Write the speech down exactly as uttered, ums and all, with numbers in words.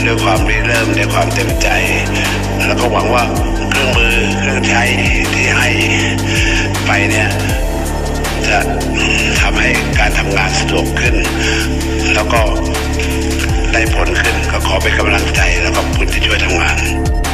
ด้วยความริเริ่มด้วยความเต็มใจแล้วก็หวังว่าเครื่องมือเครื่องใช้ที่ให้ไปเนี่ยจะทำให้การทำงานสะดวกขึ้นแล้วก็ได้ผลขึ้นก็ขอเป็นกำลังใจแล้วก็ขอบคุณที่ช่วยทำงาน